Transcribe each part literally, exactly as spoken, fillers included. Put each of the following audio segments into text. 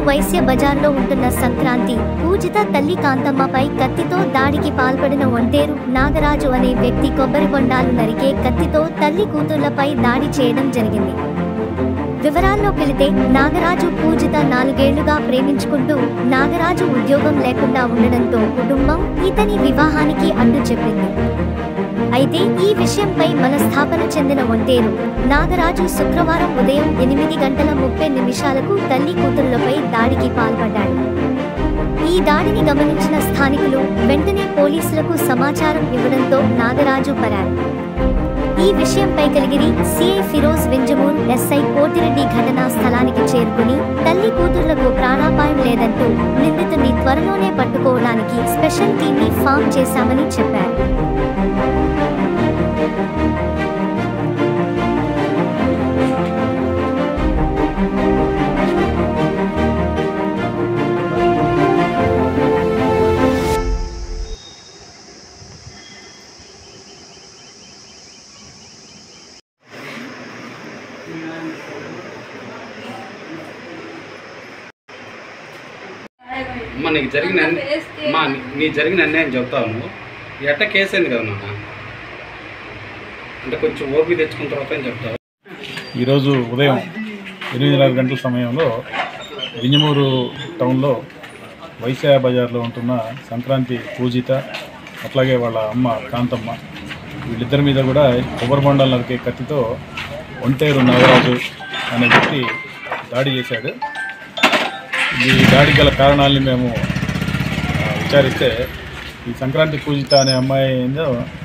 వైశ్య బజార్లో ఉంటున్న సంక్రాంతి పూజిత తల్లి కాంతమ్మపై కత్తితో దాడికి పాల్పడిన ఒంటేరు నాగరాజు అనే వ్యక్తి కొబ్బరి బొండాలు నరికే కత్తితో తల్లి కూతుళ్లపై దాడి చేయడం జరిగింది. వివరాల్లో వెళితే నాగరాజు పూజిత నాలుగేళ్లుగా ప్రేమించుకుంటూ నాగరాజు ఉద్యోగం లేకుండా ఉండడంతో కుటుంబం ఇతని వివాహానికి అడ్డు చెప్పింది. అయితే ఈ విషయంపై మనస్థాపన చెందిన ఒంటేరు నాగరాజు శుక్రవారం ఉదయం ఎనిమిది గంటల ముప్పై నిమిషాలకు తల్లి కూతుళ్లపై దాడికి పాల్పడ్డాడు. ఈ దాడిని గమనించిన స్థానికులు వెంటనే పోలీసులకు సమాచారం ఇవ్వడంతో నాగరాజు పరారు. ఈ విషయంపై కలిగిరి సిఐ ఫిరోజ్ వెంజమూన్ ఎస్ఐ కోటిరెడ్డి ఘటనా స్థలానికి చేరుకుని తల్లి కూతుళ్లకు ప్రాణాపాయం లేదంటూ నిందితుడిని త్వరలోనే పట్టుకోవడానికి స్పెషల్ టీంని ఫామ్ చేశామని చెప్పారు. అమ్మ నీకు జరిగిన అమ్మా నీ జరిగిన అన్యాయం చెప్తాను. ఎట్ట కేసు అయింది కదా నాన్న, అంటే కొంచెం ఓపిక తెచ్చుకున్న తర్వాత అని చెప్తావు. ఈరోజు ఉదయం ఎనిమిదిన్నర గంటల సమయంలో వింజమూరు టౌన్లో వైశ్య బజార్లో ఉంటున్న సంక్రాంతి పూజిత అట్లాగే వాళ్ళ అమ్మ కాంతమ్మ వీళ్ళిద్దరి మీద కూడా కొబ్బరి బొండాలు నరికే కత్తితో ఒంటేరు నాగరాజు అనే వ్యక్తి దాడి చేశాడు. ఈ దాడికి గల కారణాలని మేము విచారిస్తే ఈ సంక్రాంతి పూజిత అనే అమ్మాయి ఏందో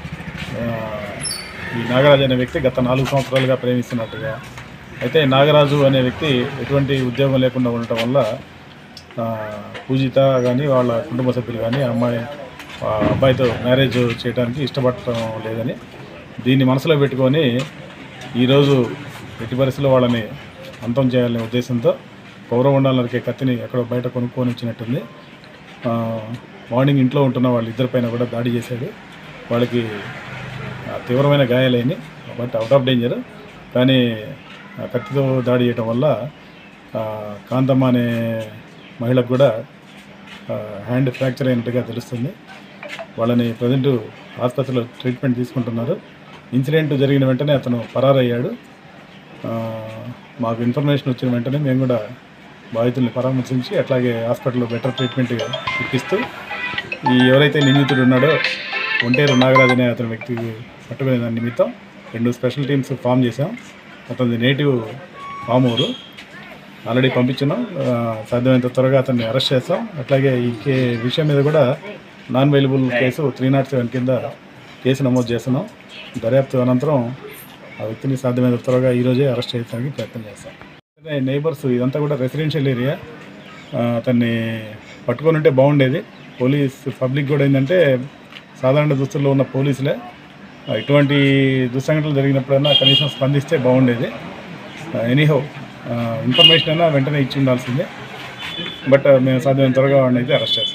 ఈ నాగరాజు అనే వ్యక్తి గత నాలుగు సంవత్సరాలుగా ప్రేమిస్తున్నట్టుగా, అయితే నాగరాజు అనే వ్యక్తి ఎటువంటి ఉద్యోగం లేకుండా ఉండటం వల్ల పూజిత కానీ వాళ్ళ కుటుంబ సభ్యులు కానీ అమ్మాయి అబ్బాయితో మ్యారేజ్ చేయడానికి ఇష్టపడటం లేదని దీన్ని మనసులో పెట్టుకొని ఈరోజు ఎట్టి పరిస్థితుల్లో వాళ్ళని అంతం చేయాలనే ఉద్దేశంతో కొబ్బరి బొండాలు నరికే కత్తిని ఎక్కడో బయట కొనుక్కొని వచ్చినట్టుంది. మార్నింగ్ ఇంట్లో ఉంటున్న వాళ్ళిద్దరిపైన కూడా దాడి చేశాడు. వాళ్ళకి తీవ్రమైన గాయాలైనవి, బట్ అవుట్ ఆఫ్ డేంజర్. కానీ కత్తితో దాడి చేయడం వల్ల కాంతమ్మ అనే మహిళకు కూడా హ్యాండ్ ఫ్రాక్చర్ అయినట్టుగా తెలుస్తుంది. వాళ్ళని ప్రజెంట్ ఆసుపత్రిలో ట్రీట్మెంట్ తీసుకుంటున్నారు. ఇన్సిడెంట్ జరిగిన వెంటనే అతను పరారయ్యాడు. మాకు ఇన్ఫర్మేషన్ వచ్చిన వెంటనే మేము కూడా బాధితుల్ని పరామర్శించి అట్లాగే హాస్పిటల్లో బెటర్ ట్రీట్మెంట్ ఇప్పిస్తూ ఈ ఎవరైతే నిందితుడు ఉన్నాడో ఒంటేరు నాగరాజు అనే అతని వ్యక్తికి పట్టుకునే దాని నిమిత్తం రెండు స్పెషల్ టీమ్స్ ఫామ్ చేసాం. అతని నేటివ్ పామూరు ఆల్రెడీ పంపించున్నాం. సాధ్యమైనంత త్వరగా అతన్ని అరెస్ట్ చేస్తాం. అట్లాగే ఈ కే విషయం మీద కూడా non available case three nought seven కింద కేసు నమోదు చేస్తున్నాం. దర్యాప్తు అనంతరం ఆ వ్యక్తిని సాధ్యమైనంత త్వరగా ఈరోజే అరెస్ట్ చేయడానికి ప్రయత్నం చేస్తాం. నైబర్స్ ఇదంతా కూడా రెసిడెన్షియల్ ఏరియా, అతన్ని పట్టుకొని ఉంటే బాగుండేది. పోలీస్ పబ్లిక్ కూడా ఏంటంటే సాధారణ దుస్తుల్లో ఉన్న పోలీసులే ఇటువంటి దుస్సంఘటనలు జరిగినప్పుడైనా కనీసం స్పందిస్తే బాగుండేది. ఎనీహౌ ఇన్ఫర్మేషన్ అయినా వెంటనే ఇచ్చి ఉండాల్సిందే. బట్ మేము సాధ్యమైన త్వరగా వాడిని అయితే అరెస్ట్ చేస్తాం.